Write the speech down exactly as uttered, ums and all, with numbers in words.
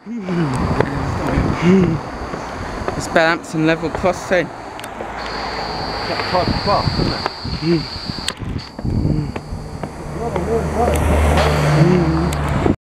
It's Bedhampton level crossing. That type of class, isn't it? Another warm boat.